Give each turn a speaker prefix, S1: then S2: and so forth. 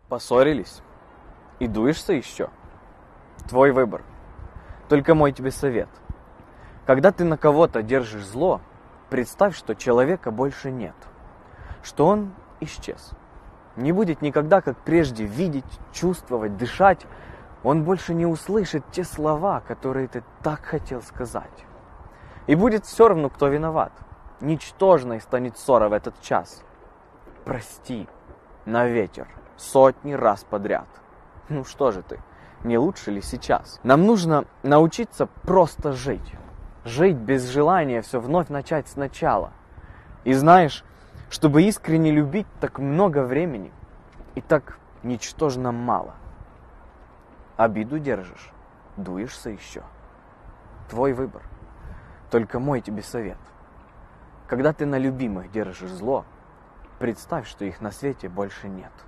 S1: Поссорились? И дуешься еще? Твой выбор. Только мой тебе совет. Когда ты на кого-то держишь зло, представь, что человека больше нет. Что он исчез. Не будет никогда, как прежде, видеть, чувствовать, дышать. Он больше не услышит те слова, которые ты так хотел сказать. И будет все равно, кто виноват. Ничтожной станет ссора в этот час. Прости на ветер 100 раз подряд. Ну что же ты, не лучше ли сейчас? Нам нужно научиться просто жить. Жить без желания все вновь начать сначала. И знаешь, чтобы искренне любить, так много времени и так ничтожно мало. Обиду держишь, дуешься еще. Твой выбор. Только мой тебе совет. Когда ты на любимых держишь зло, представь, что их на свете больше нет.